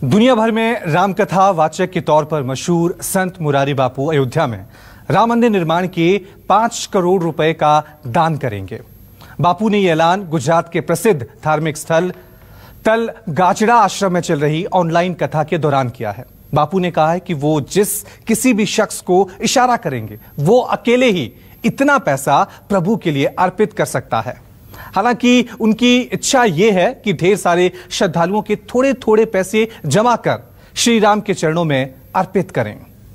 दुनिया भर में रामकथा वाचक के तौर पर मशहूर संत मुरारी बापू अयोध्या में राम मंदिर निर्माण के 5 करोड़ रुपए का दान करेंगे। बापू ने यह ऐलान गुजरात के प्रसिद्ध धार्मिक स्थल तल गाजड़ा आश्रम में चल रही ऑनलाइन कथा के दौरान किया है। बापू ने कहा है कि वो किसी भी शख्स को इशारा करेंगे, वो अकेले ही इतना पैसा प्रभु के लिए अर्पित कर सकता है। हालांकि उनकी इच्छा यह है कि ढेर सारे श्रद्धालुओं के थोड़े थोड़े पैसे जमा कर श्री राम के चरणों में अर्पित करें।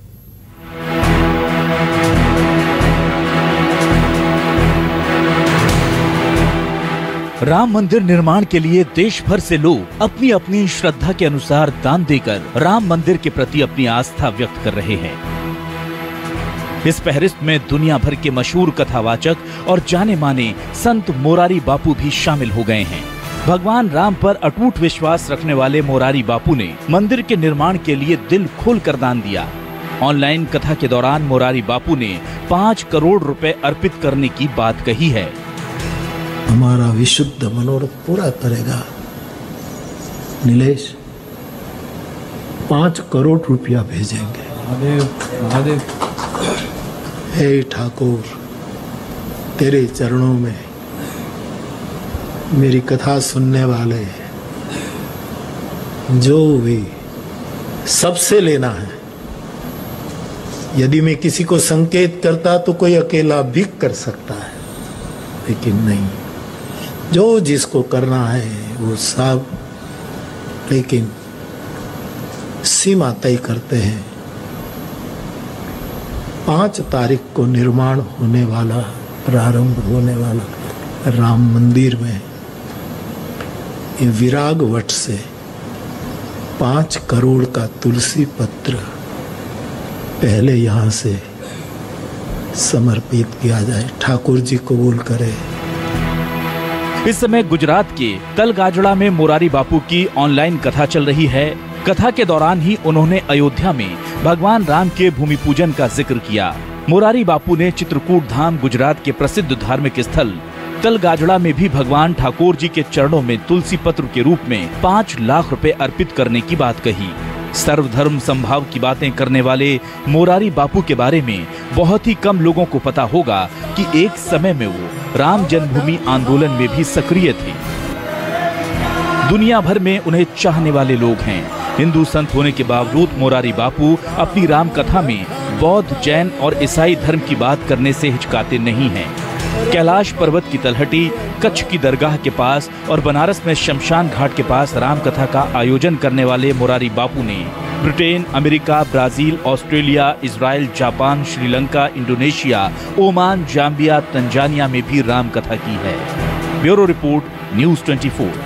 राम मंदिर निर्माण के लिए देश भर से लोग अपनी अपनी श्रद्धा के अनुसार दान देकर राम मंदिर के प्रति अपनी आस्था व्यक्त कर रहे हैं। इस फहरिस्त में दुनिया भर के मशहूर कथावाचक और जाने माने संत मोरारी बापू भी शामिल हो गए हैं। भगवान राम पर अटूट विश्वास रखने वाले मोरारी बापू ने मंदिर के निर्माण के लिए दिल खोलकर दान दिया। ऑनलाइन कथा के दौरान मोरारी बापू ने 5 करोड़ रुपए अर्पित करने की बात कही है। हमारा विशुद्ध मनोरथ पूरा करेगा नीलेश, 5 करोड़ रुपया भेजेंगे। महादेव हे ठाकुर, तेरे चरणों में मेरी कथा सुनने वाले जो भी सबसे लेना है। यदि मैं किसी को संकेत करता तो कोई अकेला भी कर सकता है, लेकिन नहीं, जो जिसको करना है वो सब, लेकिन सीमा तय करते हैं। 5 तारीख को निर्माण होने वाला, प्रारंभ होने वाला राम मंदिर में ये विराग वट से 5 करोड़ का तुलसी पत्र पहले यहाँ से समर्पित किया जाए। ठाकुर जी कबूल करे। इस समय गुजरात के तल गाजड़ा में मोरारी बापू की ऑनलाइन कथा चल रही है। कथा के दौरान ही उन्होंने अयोध्या में भगवान राम के भूमि पूजन का जिक्र किया। मोरारी बापू ने चित्रकूट धाम गुजरात के प्रसिद्ध धार्मिक स्थल तल गाजड़ा में भी भगवान ठाकुर जी के चरणों में तुलसी पत्र के रूप में 5 लाख रुपए अर्पित करने की बात कही। सर्वधर्म संभाव की बातें करने वाले मोरारी बापू के बारे में बहुत ही कम लोगों को पता होगा कि एक समय में वो राम जन्मभूमि आंदोलन में भी सक्रिय थे। दुनिया भर में उन्हें चाहने वाले लोग हैं। हिंदू संत होने के बावजूद मोरारी बापू अपनी राम कथा में बौद्ध, जैन और ईसाई धर्म की बात करने से हिचकाते नहीं हैं। कैलाश पर्वत की तलहटी, कच्छ की दरगाह के पास और बनारस में शमशान घाट के पास राम कथा का आयोजन करने वाले मोरारी बापू ने Britain, America, Brazil, Australia, Israel, Japan, Sri Lanka, Indonesia, Oman, Zambia, Tanzania में भी राम कथा की है। Bureau report, news 24।